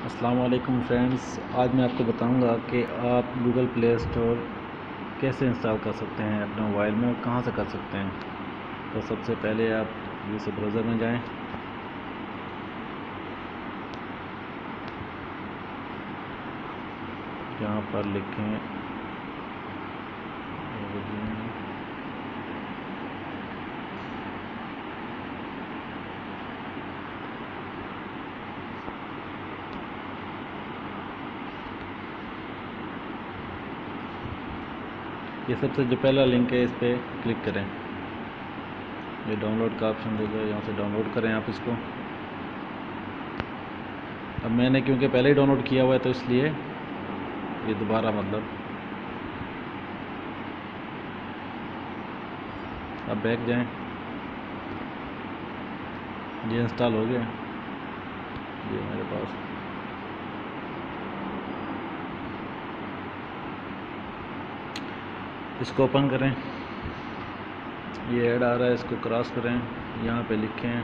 अस्सलाम वालेकुम फ्रेंड्स, आज मैं आपको बताऊंगा कि आप गूगल प्ले स्टोर कैसे इंस्टॉल कर सकते हैं अपने मोबाइल में और कहां से कर सकते हैं। तो सबसे पहले आप इस ब्राउज़र में जाएं। यहाँ पर लिखें ये सबसे जो पहला लिंक है इस पर क्लिक करें। ये डाउनलोड का ऑप्शन देगा, यहाँ से डाउनलोड करें आप इसको। अब मैंने क्योंकि पहले ही डाउनलोड किया हुआ है तो इसलिए ये दोबारा अब बैक जाएं। ये इंस्टॉल हो गया ये मेरे पास। इसको ओपन करें। ये ऐड आ रहा है, इसको क्रॉस करें। यहाँ पे लिखें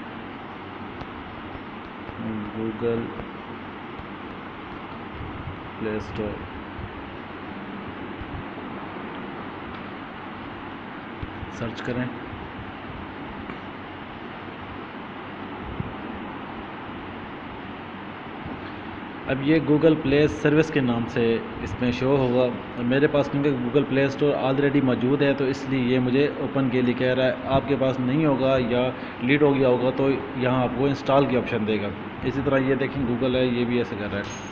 गूगल प्ले स्टोर। सर्च करें। अब ये गूगल प्ले सर्विस के नाम से इसमें शो होगा। मेरे पास क्योंकि गूगल प्ले स्टोर ऑलरेडी मौजूद है तो इसलिए ये मुझे ओपन के लिए कह रहा है। आपके पास नहीं होगा या डिलीट हो गया होगा तो यहाँ आपको इंस्टॉल की ऑप्शन देगा। इसी तरह ये देखें गूगल है, ये भी ऐसे कर रहा है।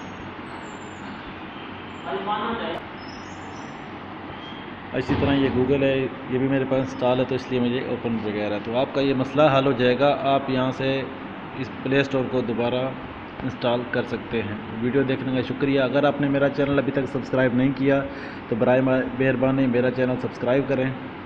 इसी तरह ये गूगल है, ये भी मेरे पास इंस्टॉल है तो इसलिए मुझे ओपन वगैरह। तो आपका ये मसला हल हो जाएगा। आप यहाँ से इस प्ले स्टोर को दोबारा इंस्टॉल कर सकते हैं। वीडियो देखने का शुक्रिया। अगर आपने मेरा चैनल अभी तक सब्सक्राइब नहीं किया तो बराए मेहरबानी मेरा चैनल सब्सक्राइब करें।